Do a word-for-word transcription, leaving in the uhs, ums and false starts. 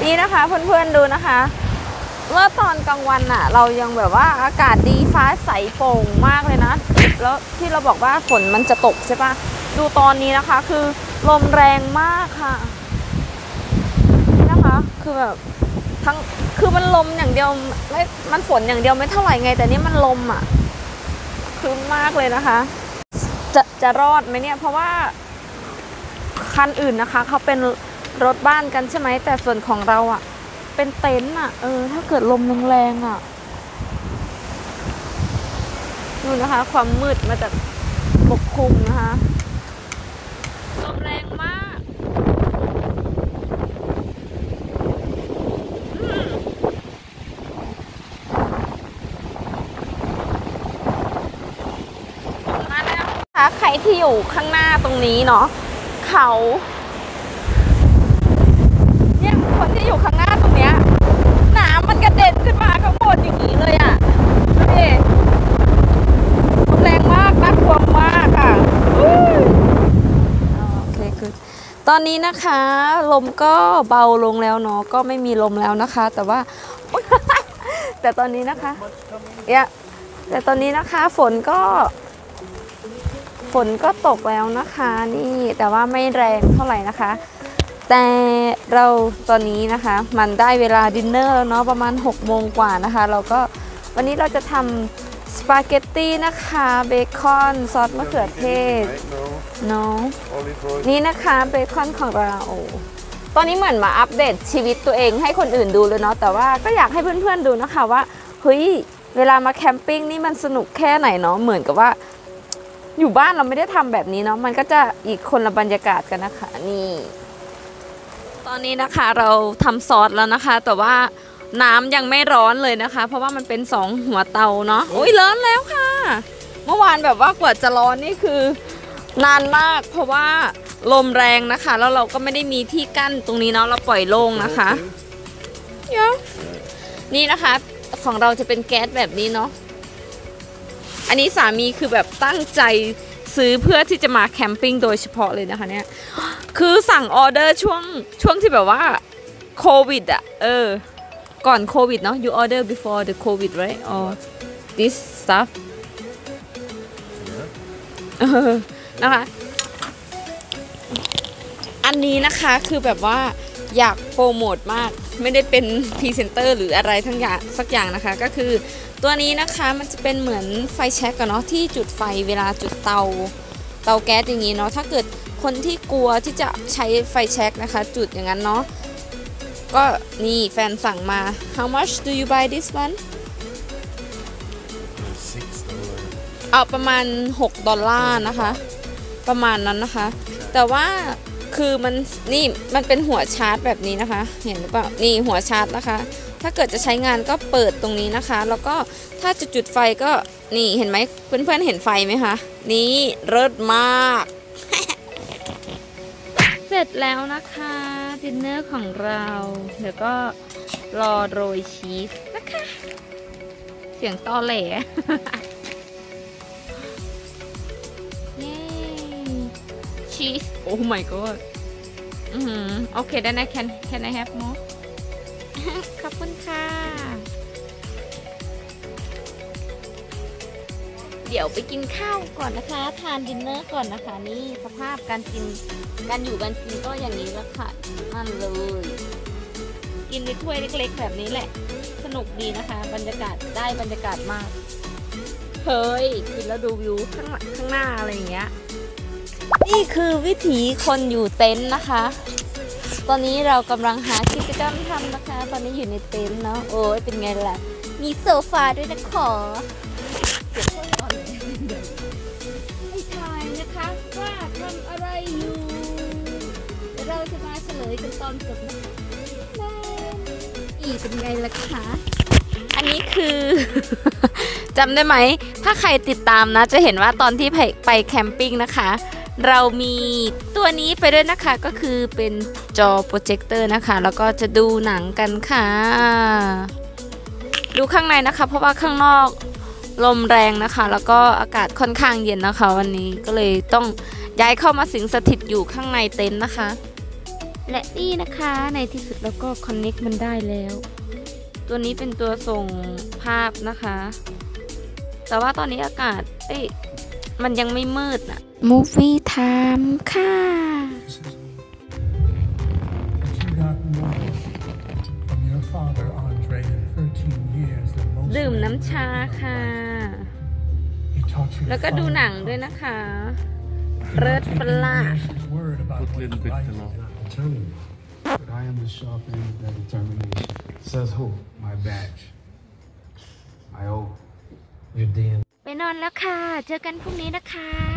นี่นะคะเพื่อนๆดูนะคะเมื่อตอนกลางวันอ่ะเรายังแบบว่าอากาศดีฟ้าใสโปร่งมากเลยนะแล้วที่เราบอกว่าฝนมันจะตกใช่ปะดูตอนนี้นะคะคือลมแรงมากค่ะนี่นะคะคือแบบทั้งคือมันลมอย่างเดียวไม่มันฝนอย่างเดียวไม่เท่าไหร่ไงแต่นี่มันลมอ่ะคือมากเลยนะคะจะจะรอดไหมเนี่ยเพราะว่าคันอื่นนะคะเขาเป็นรถบ้านกันใช่ไหมแต่ส่วนของเราอ่ะเป็นเต็นท์อ่ะเออถ้าเกิดลมแรงๆอ่ะดูนะคะความมืดมาจากปกคลุมนะคะลมแรงมากมาแล้วนะคะใครที่อยู่ข้างหน้าตรงนี้เนาะเขาเนี่ยคนที่อยู่ข้างหน้าตรงเนี้ยน้ำมันกระเด็นขึ้นมาข้างบนอย่างนี้เลยอ่ะดูดิแรงมากน่ากลัวมากค่ะโอเคคือตอนนี้นะคะลมก็เบาลงแล้วเนาะก็ไม่มีลมแล้วนะคะแต่ว่า แต่ตอนนี้นะคะเนี่ยแต่ตอนนี้นะคะฝนก็ฝนก็ตกแล้วนะคะนี่แต่ว่าไม่แรงเท่าไหร่นะคะแต่เราตอนนี้นะคะมันได้เวลาดินเนอร์แล้วเนาะประมาณหกโมงกว่านะคะเราก็วันนี้เราจะทำสปาเกตตี้นะคะเบคอนซอสมะเขือเทศเนาะนี่นะคะเบคอนของเราตอนนี้เหมือนมาอัปเดตชีวิตตัวเองให้คนอื่นดูเลยเนาะแต่ว่าก็อยากให้เพื่อนๆดูนะคะว่าเฮ้ยเวลามาแคมปิ้งนี่มันสนุกแค่ไหนเนาะเหมือนกับว่าอยู่บ้านเราไม่ได้ทำแบบนี้เนาะมันก็จะอีกคนละบรรยากาศกันนะคะนี่ตอนนี้นะคะเราทำซอสแล้วนะคะแต่ว่าน้ำยังไม่ร้อนเลยนะคะเพราะว่ามันเป็นสองหัวเตาเนาะโอ้ยร้อนแล้วค่ะเมื่อวานแบบว่ากว่าจะร้อนนี่คือนานมากเพราะว่าลมแรงนะคะแล้วเราก็ไม่ได้มีที่กั้นตรงนี้เนาะเราปล่อยโล่งนะคะเยอะนี่นะคะของเราจะเป็นแก๊สแบบนี้เนาะอันนี้สามีคือแบบตั้งใจซื้อเพื่อที่จะมาแคมปิ้งโดยเฉพาะเลยนะคะเนี่ยคือสั่งออเดอร์ช่วงช่วงที่แบบว่าโควิดอ่ะเออก่อนโควิดเนาะ you order before the covid right or this stuff เออนะคะอันนี้นะคะคือแบบว่าอยากโปรโมทมากไม่ได้เป็นพรีเซนเตอร์หรืออะไรทั้งอย่างสักอย่างนะคะก็คือตัวนี้นะคะมันจะเป็นเหมือนไฟแช็กกันเนาะที่จุดไฟเวลาจุดเตาเตาแก๊สอย่างนี้เนาะถ้าเกิดคนที่กลัวที่จะใช้ไฟแช็กนะคะจุดอย่างนั้นเนาะก็นี่แฟนสั่งมา how much do you buy this one เอาประมาณหกดอลลาร์นะคะประมาณนั้นนะคะแต่ว่าคือมันนี่มันเป็นหัวชาร์จแบบนี้นะคะเห็นหรือเปล่านี่หัวชาร์จนะคะถ้าเกิดจะใช้งานก็เปิดตรงนี้นะคะแล้วก็ถ้าจะจุดไฟก็นี่เห็นไหมเพื่อนๆเห็นไฟไหมคะนี่เลิศมาก เสร็จแล้วนะคะดินเนอร์ของเราเดี๋ยวก็รอโรยชีสนะคะเสียงตอแหล เย้ชีสโอ้ my god อือโอเคได้นะ can can I have more ขอบคุณค่ะเดี๋ยวไปกินข้าวก่อนนะคะทานดินเนอร์ก่อนนะคะนี่สภาพการกินการอยู่การกินก็อย่างนี้แล้วค่ะนั่นเลยกินในถ้วยเล็กๆแบบนี้แหละสนุกดีนะคะบรรยากาศได้บรรยากาศมากเฮ้ยกินแล้วดูวิวข้างข้างหน้าอะไรอย่างเงี้ยนี่คือวิถีคนอยู่เต็นท์นะคะตอนนี้เรากำลังหากิจกรรมทำนะคะตอนนี้อยู่ในเต็นท์เนาะโอ้ยเป็นไงล่ะมีโซฟาด้วยนะขอเดี๋ยวคนก่อนให้ทายนะคะว่าทำอะไรอยู่เดี๋ยวเราจะมาเฉลยกันตอนจบนะคะนี่เป็นไงล่ะคะอันนี้คือ จำได้ไหมถ้าใครติดตามนะจะเห็นว่าตอนที่ไปไปแคมปิ้งนะคะเรามีตัวนี้ไปด้วยนะคะก็คือเป็นจอโปรเจคเตอร์นะคะแล้วก็จะดูหนังกันค่ะดูข้างในนะคะเพราะว่าข้างนอกลมแรงนะคะแล้วก็อากาศค่อนข้างเย็นนะคะวันนี้ก็เลยต้องย้ายเข้ามาสิงสถิตอยู่ข้างในเต็นท์นะคะและนี่นะคะในที่สุดเราก็คอนเน็กมันได้แล้ว ตัวนี้เป็นตัวส่งภาพนะคะ แต่ว่าตอนนี้อากาศเอ้ยมันยังไม่มืดน่ะ Movie Time ค่ะ ดื่มน้ำชาค่ะ แล้วก็ดูหนังด้วยนะคะเลิศปลา But I am the sharp end of that determination. Says who? My badge. My oath. Your D N A. ไปนอนแล้วค่ะ เจอกันพรุ่งนี้นะคะ